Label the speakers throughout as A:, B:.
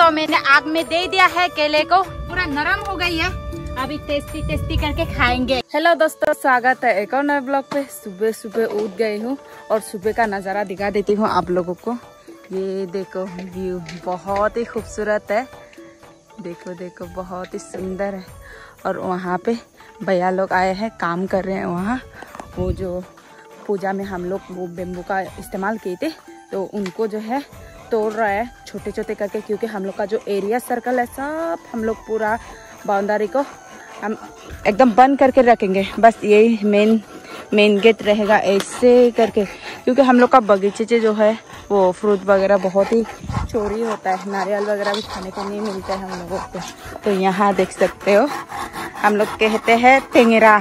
A: दोस्तों मैंने आग में दे दिया है केले को, पूरा नरम हो गई है। अभी टेस्टी टेस्टी करके खाएंगे। हेलो दोस्तों, स्वागत है एक और नए ब्लॉग पे। सुबह सुबह उठ गई हूँ और सुबह का नज़ारा दिखा देती हूँ आप लोगों को। ये देखो व्यू बहुत ही खूबसूरत है। देखो देखो बहुत ही सुंदर है। और वहाँ पे भैया लोग आए हैं, काम कर रहे हैं वहाँ। वो जो पूजा में हम लोग वो बेम्बू का इस्तेमाल किए थे, तो उनको जो है तोड़ रहा है छोटे छोटे करके, क्योंकि हम लोग का जो एरिया सर्कल है सब हम लोग पूरा बाउंड्री को हम एकदम बंद करके रखेंगे। बस यही मेन गेट रहेगा ऐसे करके, क्योंकि हम लोग का बगीचे जो है वो फ्रूट वगैरह बहुत ही चोरी होता है, नारियल वगैरह भी खाने को नहीं मिलता है हम लोगों को। तो यहाँ देख सकते हो हम लोग कहते हैं टेंगरा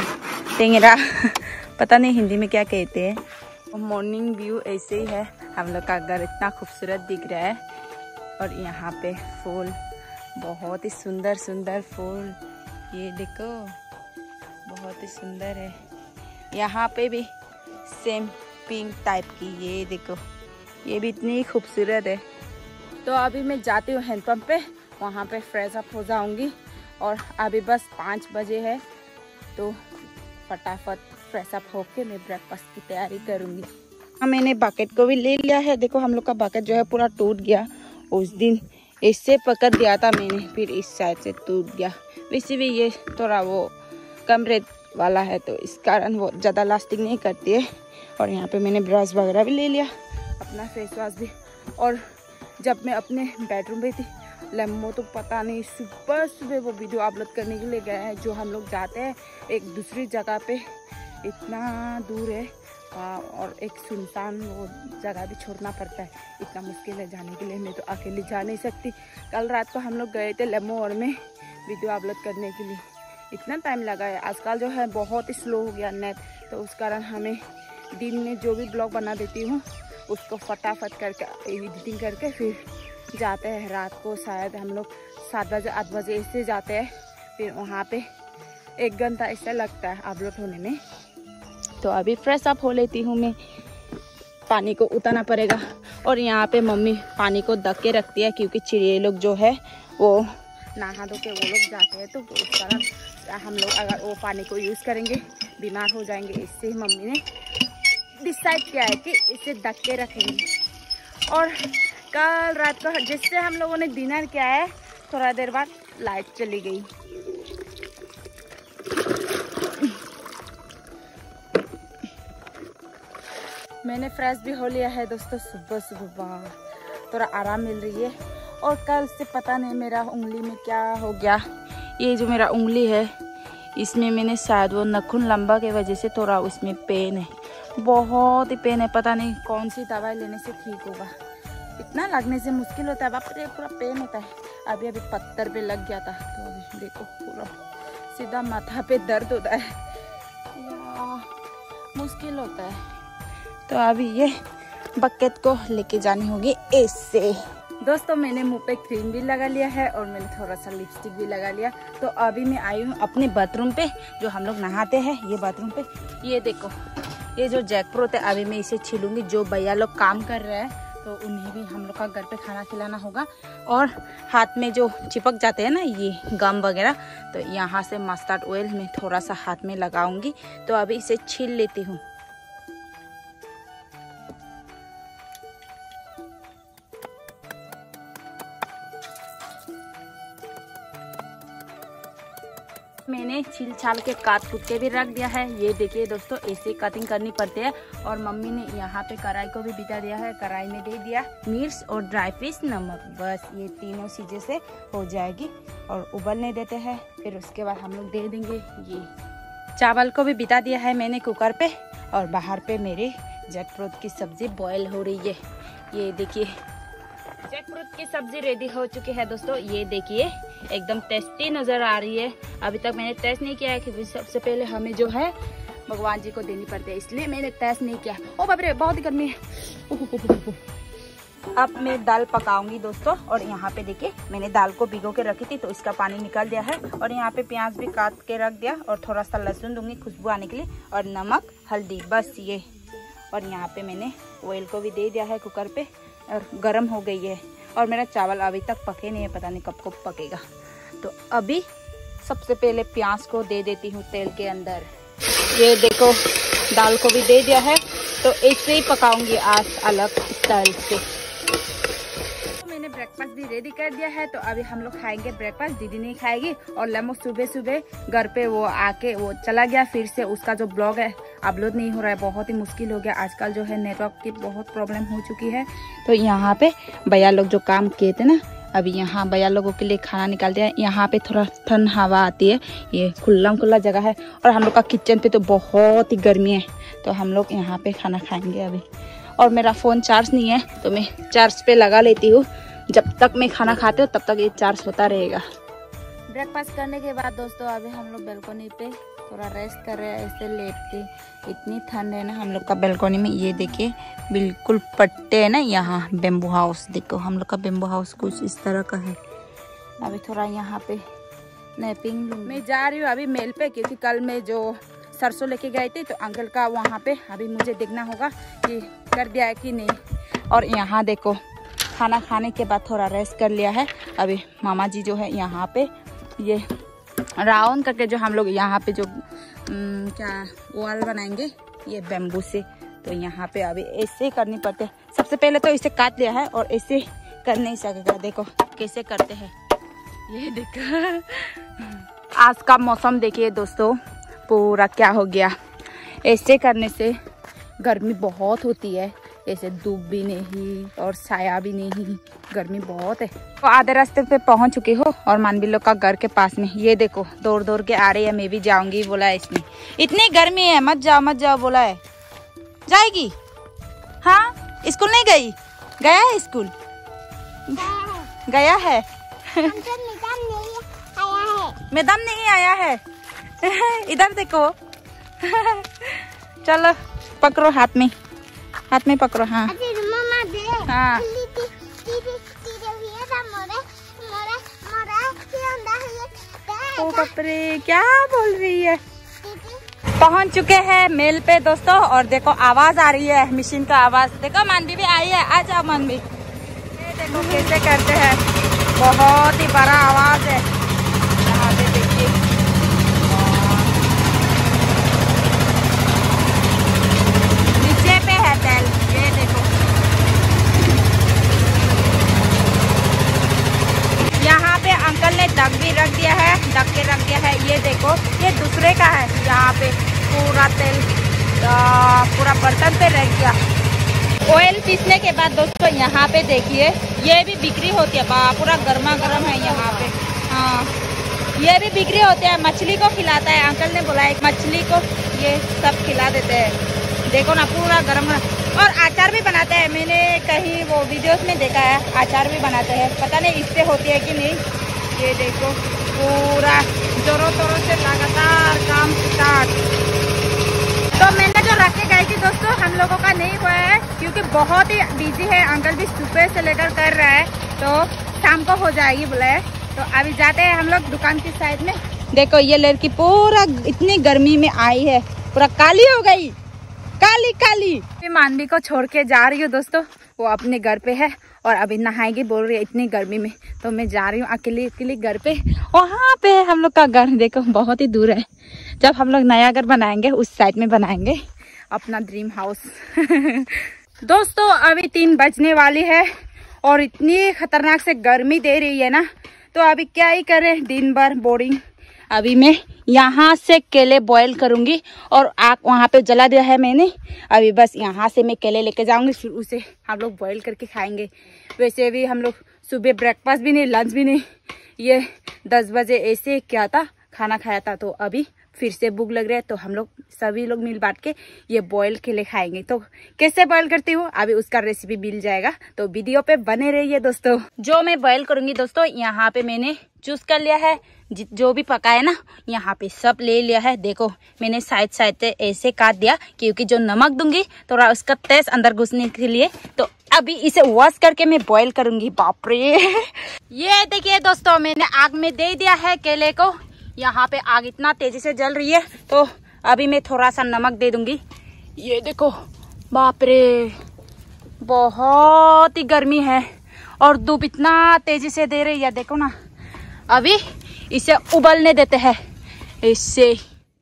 A: पता नहीं हिंदी में क्या कहते हैं। मॉर्निंग व्यू ऐसे ही है। हम लोग का घर इतना खूबसूरत दिख रहा है और यहाँ पे फूल बहुत ही सुंदर सुंदर फूल, ये देखो बहुत ही सुंदर है। यहाँ पे भी सेम पिंक टाइप की, ये देखो ये भी इतनी खूबसूरत है। तो अभी मैं जाती हूँ हैंडपम्प पे, वहाँ पे फ्रेश अप हो जाऊँगी। और अभी बस 5 बजे है, तो फटाफट फ्रेश अप होके मैं ब्रेकफास्ट की तैयारी करूँगी। मैंने बकेट को भी ले लिया है। देखो हम लोग का बकेट जो है पूरा टूट गया। उस दिन इससे पकड़ दिया था मैंने, फिर इस साइड से टूट गया। वैसे भी ये थोड़ा वो कम रेट वाला है, तो इस कारण वो ज़्यादा लास्टिंग नहीं करती है। और यहाँ पे मैंने ब्रश वगैरह भी ले लिया, अपना फेस वॉश भी। और जब मैं अपने बेडरूम पे थी, लम्बो तो पता नहीं सुबह सुबह वो वीडियो अपलोड करने के लिए गया है। जो हम लोग जाते हैं एक दूसरी जगह पे, इतना दूर है और एक सुनसान वो जगह भी छोड़ना पड़ता है, इतना मुश्किल है जाने के लिए। मैं तो अकेले जा नहीं सकती। कल रात को हम लोग गए थे लेमोर में वीडियो अपलोड करने के लिए, इतना टाइम लगा है। आजकल जो है बहुत ही स्लो हो गया नेट, तो उस कारण हमें दिन में जो भी ब्लॉग बना देती हूँ उसको फटाफट करके एडिटिंग करके फिर जाते हैं। रात को शायद हम लोग 7 बजे 8 बजे ऐसे जाते हैं, फिर वहाँ पे 1 घंटा ऐसा लगता है अपलोड होने में। तो अभी फ्रेश अप हो लेती हूँ मैं, पानी को उतारना पड़ेगा। और यहाँ पे मम्मी पानी को ढक के रखती है, क्योंकि चिड़िया लोग जो है वो नहा धो के वो लोग जाते हैं, तो उस कारण हम लोग अगर वो पानी को यूज़ करेंगे बीमार हो जाएंगे। इससे ही मम्मी ने डिसाइड किया है कि इसे ढक के रखेंगे। और कल रात को जिससे हम लोगों ने डिनर किया है, थोड़ा देर बाद लाइट चली गई। मैंने फ्रेश भी हो लिया है दोस्तों सुबह सुबह, थोड़ा आराम मिल रही है। और कल से पता नहीं मेरा उंगली में क्या हो गया। ये जो मेरा उंगली है इसमें मैंने शायद वो नाखून लंबा के वजह से थोड़ा उसमें पेन है, बहुत ही पेन है। पता नहीं कौन सी दवाई लेने से ठीक होगा। इतना लगने से मुश्किल होता है, बाप रे पूरा पेन होता है। अभी पत्थर पे लग गया था, तो अभी देखो पूरा सीधा माथा पे दर्द होता है, मुश्किल होता है। तो अभी ये बकेट को लेके जानी होगी ऐसे। दोस्तों मैंने मुंह पे क्रीम भी लगा लिया है और मैंने थोड़ा सा लिपस्टिक भी लगा लिया। तो अभी मैं आई हूँ अपने बाथरूम पे, जो हम लोग नहाते हैं ये बाथरूम पे। ये देखो ये जो जैकफ्रूट है, अभी मैं इसे छीलूंगी। जो भैया लोग काम कर रहे हैं तो उन्हें भी हम लोग का घर पे खाना खिलाना होगा। और हाथ में जो चिपक जाते हैं ना ये गम वगैरह, तो यहाँ से मस्टर्ड ऑयल में थोड़ा सा हाथ में लगाऊंगी। तो अभी इसे छील लेती हूँ। मैंने छील छाल के काट कूट के भी रख दिया है। ये देखिए दोस्तों ऐसे कटिंग करनी पड़ती है। और मम्मी ने यहाँ पे कढ़ाई को भी बिठा दिया है, कढ़ाई में दे दिया मिर्च और ड्राई फिश नमक, बस ये तीनों चीजें से हो जाएगी। और उबलने देते हैं, फिर उसके बाद हम लोग दे देंगे। ये चावल को भी बिठा दिया है मैंने कुकर पे, और बाहर पे मेरी जैकफ्रूट की सब्जी बॉयल हो रही है। ये देखिए जैकफ्रूट की सब्जी रेडी हो चुकी है दोस्तों। ये देखिए एकदम टेस्टी नजर आ रही है। अभी तक मैंने टेस्ट नहीं किया है, क्योंकि सबसे पहले हमें जो है भगवान जी को देनी पड़ती है, इसलिए मैंने टेस्ट नहीं किया। ओ बाप रे बहुत ही गर्मी है। अब मैं दाल पकाऊंगी दोस्तों। और यहाँ पे देखिए मैंने दाल को भिगो के रखी थी, तो इसका पानी निकाल दिया है। और यहाँ पे प्याज भी काट के रख दिया, और थोड़ा सा लहसुन दूंगी खुशबू आने के लिए, और नमक हल्दी, बस ये। और यहाँ पे मैंने ऑयल को भी दे दिया है कुकर पे, और गर्म हो गई है। और मेरा चावल अभी तक पके नहीं है, पता नहीं कब कब पकेगा। तो अभी सबसे पहले प्याज को दे देती हूँ तेल के अंदर। ये देखो दाल को भी दे दिया है, तो ऐसे ही पकाऊंगी आज अलग स्टाइल से। तो मैंने ब्रेकफास्ट भी रेडी कर दिया है, तो अभी हम लोग खाएंगे ब्रेकफास्ट। दीदी नहीं खाएगी और लम्बो सुबह सुबह घर पे वो आके वो चला गया, फिर से उसका जो ब्लॉग है अपलोड नहीं हो रहा है। बहुत ही मुश्किल हो गया आजकल, जो है नेटवर्क की बहुत प्रॉब्लम हो चुकी है। तो यहाँ पे भैया लोग जो काम किए थे ना, अभी यहाँ भैया लोगों के लिए खाना निकाल दिया है। यहाँ पे थोड़ा ठंड हवा आती है, ये खुला जगह है। और हम लोग का किचन पे तो बहुत ही गर्मी है, तो हम लोग यहाँ पे खाना खाएंगे अभी। और मेरा फ़ोन चार्ज नहीं है, तो मैं चार्ज पे लगा लेती हूँ। जब तक मैं खाना खाती हूँ तब तक ये चार्ज होता रहेगा। ब्रेकफास्ट करने के बाद दोस्तों अभी हम लोग बालकनी पे थोड़ा रेस्ट कर रहे हैं, ऐसे लेट के। इतनी ठंड है ना हम लोग का बालकनी में। ये देखिए बिल्कुल पट्टे है ना, यहाँ बेम्बू हाउस देखो, हम लोग का बेम्बू हाउस कुछ इस तरह का है। अभी थोड़ा यहाँ पे नैपिंग मैं जा रही हूँ अभी मेल पे, क्योंकि कल मैं जो सरसों लेके गई थी तो अंकल का वहाँ पे अभी मुझे देखना होगा कि कर दिया है कि नहीं। और यहाँ देखो खाना खाने के बाद थोड़ा रेस्ट कर लिया है। अभी मामा जी जो है यहाँ पे ये राउंड करके जो हम लोग यहाँ पे जो क्या वॉल बनाएंगे ये बेम्बू से, तो यहाँ पे अभी ऐसे ही करनी पड़ते। सबसे पहले तो इसे काट लिया है और ऐसे कर नहीं सकेगा। देखो कैसे करते हैं, ये देखो। आज का मौसम देखिए दोस्तों, पूरा क्या हो गया। ऐसे करने से गर्मी बहुत होती है, ऐसे धूप भी नहीं और छाया भी नहीं, गर्मी बहुत है। तो आधे रास्ते पे पहुंच चुकी हो और मानवी लोग का घर के पास में। ये देखो दौड़ दौड़ के आ रही है, मैं भी जाऊंगी बोला है इसने। इतनी गर्मी है मत जाओ बोला है। जाएगी? हाँ स्कूल नहीं गई? गया है स्कूल? गया है। मैडम नहीं आया है। इधर देखो। चलो पकड़ो हाथ में पकड़ो। हाँ हाँ ओ बाप रे क्या बोल रही है। पहुंच चुके हैं मेल पे दोस्तों, और देखो आवाज आ रही है मशीन का आवाज। देखो मानवी भी आई है, आ जाओ मानवी। ये देखो कैसे करते हैं, बहुत ही बड़ा आवाज है। यहाँ पे देखिए नीचे पे है तेल, ये देखो। यहाँ पे अंकल ने ढक भी रख दिया है, ढक के रख दिया है। ये देखो ये दूसरे का है, यहाँ पे पूरा तेल पूरा बर्तन पे रख गया। ऑयल पीसने के बाद दोस्तों यहाँ पे देखिए ये भी बिक्री होती है, पूरा गर्मा गर्म है यहाँ पे। हाँ ये भी बिक्री होती है, मछली को खिलाता है। अंकल ने बोला है मछली को ये सब खिला देते हैं। देखो ना पूरा गर्म गर्म। और अचार भी बनाते हैं, मैंने कहीं वो वीडियोस में देखा है, अचार भी बनाते हैं। पता नहीं इससे होती है कि नहीं। ये देखो पूरा जोरों तोरों से लगातार काम स्टार्ट। तो मैंने जो रख के गई थी दोस्तों हम लोगों का नहीं हुआ है, क्योंकि बहुत ही बिजी है। अंकल भी सुबह से लेकर कर रहा है, तो शाम को हो जाएगी बोला है। तो अभी जाते हैं हम लोग दुकान की साइड में। देखो ये लड़की पूरा इतनी गर्मी में आई है, पूरा काली हो गई, काली। मैं मानवी को छोड़ के जा रही हूँ दोस्तों, वो अपने घर पे है और अभी नहाएगी बोल रही है इतनी गर्मी में। तो मैं जा रही हूँ अकेली घर पे। वहाँ पे हम लोग का घर देखो बहुत ही दूर है। जब हम लोग नया घर बनाएंगे उस साइड में बनाएंगे अपना ड्रीम हाउस। दोस्तों अभी 3 बजने वाली है और इतनी खतरनाक से गर्मी दे रही है ना, तो अभी क्या ही करें, दिन भर बोरिंग। अभी मैं यहाँ से केले बॉईल करूँगी और आग वहाँ पे जला दिया है मैंने। अभी बस यहाँ से मैं केले लेके जाऊँगी, फिर उसे हम लोग बॉईल करके खाएंगे। वैसे भी हम लोग सुबह ब्रेकफास्ट भी नहीं, लंच भी नहीं, ये 10 बजे ऐसे क्या था खाना खाया था। तो अभी फिर से भूख लग रहा है, तो हम लोग सभी लोग मिल बांट के ये बॉईल केले खाएंगे। तो कैसे बॉईल करती हूँ अभी उसका रेसिपी मिल जाएगा, तो वीडियो पे बने रहिए दोस्तों। जो मैं बॉईल करूंगी दोस्तों, यहाँ पे मैंने चूज कर लिया है, जो भी पका है ना यहाँ पे सब ले लिया है। देखो मैंने साइड से ऐसे काट दिया, क्योंकि जो नमक दूंगी थोड़ा उसका टेस्ट अंदर घुसने के लिए। तो अभी इसे वॉश करके मैं बॉईल करूंगी। बाप रे ये देखिए दोस्तों मैंने आग में दे दिया है केले को। यहाँ पे आग इतना तेजी से जल रही है, तो अभी मैं थोड़ा सा नमक दे दूंगी। ये देखो बाप रे बहुत ही गर्मी है और धूप इतना तेजी से दे रही है, देखो ना। अभी इसे उबलने देते हैं। इससे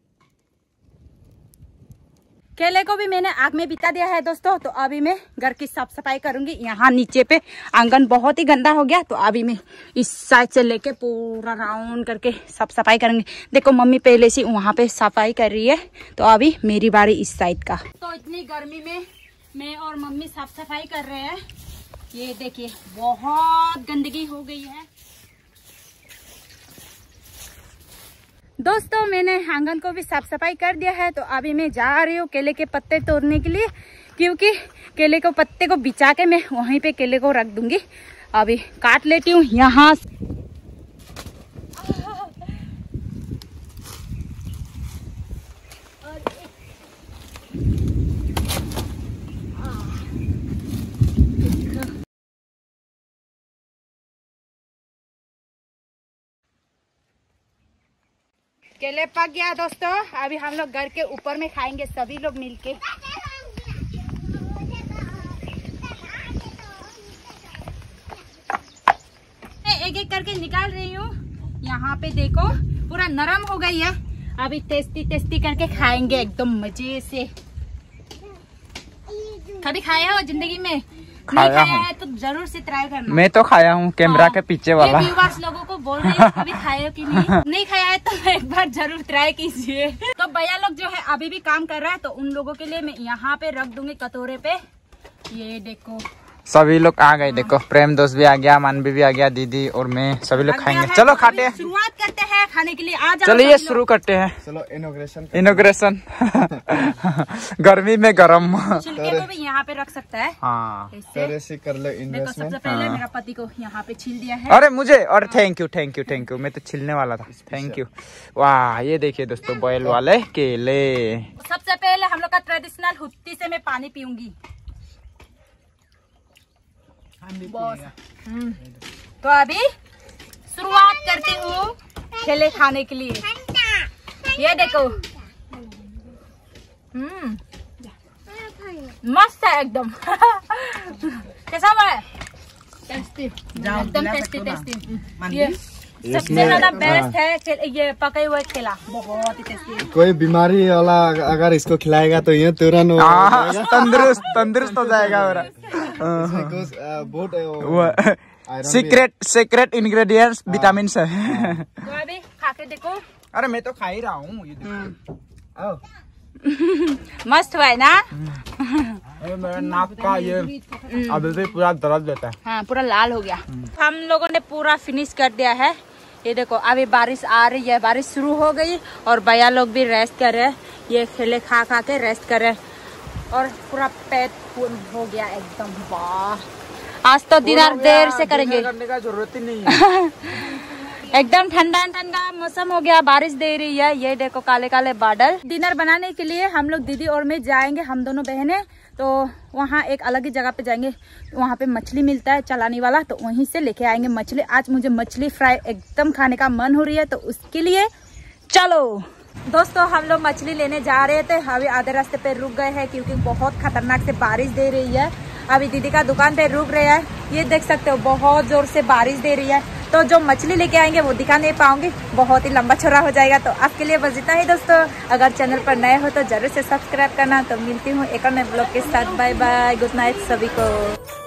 A: केले को भी मैंने आग में बिता दिया है दोस्तों। तो अभी मैं घर की साफ सफाई करूंगी। यहाँ नीचे पे आंगन बहुत ही गंदा हो गया, तो अभी मैं इस साइड से लेके पूरा राउंड करके साफ सफाई करूंगी। देखो मम्मी पहले से वहाँ पे सफाई कर रही है, तो अभी मेरी बारी इस साइड का। तो इतनी गर्मी में मैं और मम्मी साफ सफाई कर रहे हैं। ये देखिए बहुत गंदगी हो गई है दोस्तों। मैंने आंगन को भी साफ सफाई कर दिया है। तो अभी मैं जा रही हूँ केले के पत्ते तोड़ने के लिए, क्योंकि केले को पत्ते को बिछा के मैं वहीं पे केले को रख दूंगी। अभी काट लेती हूँ यहाँ। केले पक गया दोस्तों। अभी हम लोग घर के ऊपर में खाएंगे सभी लोग मिलके। एक एक करके निकाल रही हूँ। यहाँ पे देखो पूरा नरम हो गई है। अभी टेस्टी टेस्टी करके खाएंगे एकदम मजे से। कभी खाया हो जिंदगी में? नहीं खाया है तो जरूर से ट्राई करना।
B: मैं तो खाया हूँ, कैमरा के पीछे वाला।
A: व्यूअर्स लोगों को बोल रही हूँ कभी खाया कि नहीं खाया है तो एक बार जरूर ट्राई कीजिए। तो भैया लोग जो है अभी भी काम कर रहा है, तो उन लोगों के लिए मैं यहाँ पे रख दूंगी कटोरे पे। ये देखो
B: सभी लोग आ गए। देखो प्रेम दोस्त भी आ गया, मानवी भी आ गया, दीदी और मैं, सभी लोग खाएंगे। चलो खाते हैं,
A: शुरुआत करते हैं खाने के लिए। आ जाओ
B: चलिए शुरू करते हैं।
C: चलो
B: इनॉग्रेशन गर्मी में गरम।
A: छिलके को भी यहाँ पे रख सकता है।
B: हाँ
A: इससे
C: कर लो
A: देखो सबसे पहले मेरा पति को यहाँ पे छील दिया है।
B: अरे मुझे, और थैंक यू। मैं तो छिलने वाला था। Thank you. वाह ये देखिए दोस्तों बॉयल वाले केले।
A: सबसे पहले हम लोग का ट्रेडिशनल हुत्ती से मैं पानी पीऊंगी। तो अभी शुरुआत करती हूँ केले खाने के लिए। ये देखो मस्त है एकदम। कैसा है? टेस्टी, एकदम टेस्टी। ये सबसे ज्यादा बेस्ट है ये पके हुए केला, बहुत ही टेस्टी।
C: कोई बीमारी वाला अगर इसको खिलाएगा तो ये तुरंत
B: तंदुरुस्त हो जाएगा मेरा।
C: बहुत
B: सीक्रेट इंग्रेडिएंट्स विटामिन है।
A: तो अभी खा के देखो।
B: अरे मैं तो खा ही रहा हूँ।
A: मस्त हुआ है ना?
B: मेरा नाक का ये अभी भी पूरा दर्द देता है।
A: हाँ पूरा लाल हो गया। हम लोगों ने पूरा फिनिश कर दिया है। ये देखो अभी बारिश आ रही है, बारिश शुरू हो गई और भैया लोग भी रेस्ट कर रहे हैं। ये केले खा के रेस्ट कर रहे हैं और पूरा पेट फुल हो गया एकदम। वाह आज तो डिनर देर से करेंगे,
B: करने का जरूरत ही नहीं है।
A: एकदम ठंडा ठंडा मौसम हो गया, बारिश दे रही है। ये देखो काले काले बादल। डिनर बनाने के लिए हम लोग दीदी और मैं जाएंगे, हम दोनों बहनें। तो वहाँ एक अलग ही जगह पे जाएंगे, वहाँ पे मछली मिलता है चलाने वाला, तो वहीं से लेके आएंगे मछली। आज मुझे मछली फ्राई एकदम खाने का मन हो रही है, तो उसके लिए चलो दोस्तों हम लोग मछली लेने जा रहे थे। अभी आधे रास्ते पे रुक गए हैं क्योंकि बहुत खतरनाक से बारिश दे रही है। अभी दीदी का दुकान पे रुक रहे हैं। ये देख सकते हो बहुत जोर से बारिश दे रही है, तो जो मछली लेके आएंगे वो दिखा नहीं पाऊंगी, बहुत ही लंबा चौड़ा हो जाएगा। तो आपके लिए बस इतना ही दोस्तों। अगर चैनल पर नए हो तो जरूर से सब्सक्राइब करना। तो मिलती हूँ एक और नए ब्लॉग के साथ। बाय बाय, गुड नाइट सभी को।